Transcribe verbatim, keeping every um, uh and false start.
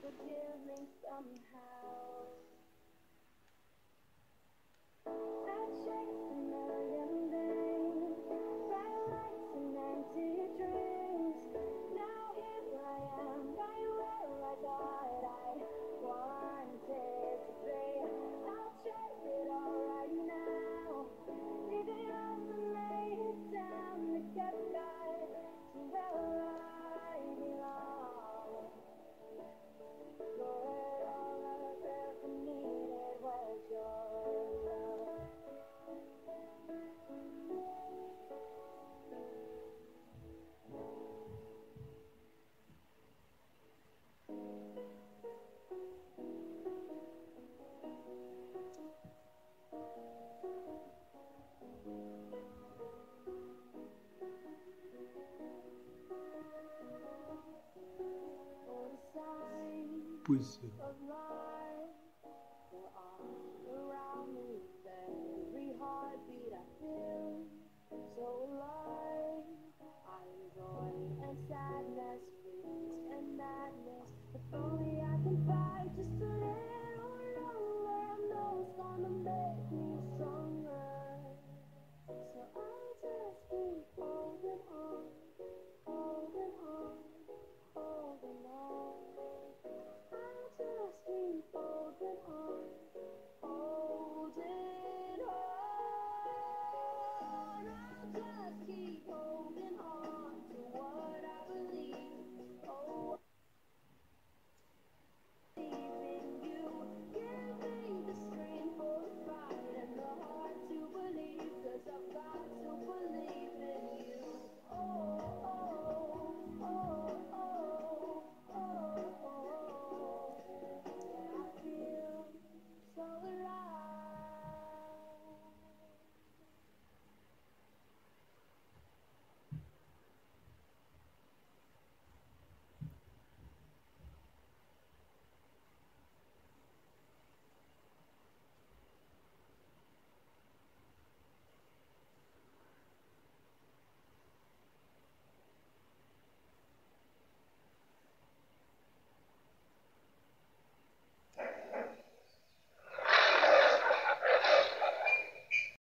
Forgive me somehow. I chased a million things, bright lights and empty dreams. Now here I am, right where I thought I wanted to be. I'll chase it all right now. Leave it all to lay it down to get back to where I belong. Lord, all I've ever needed was your love. Pois é.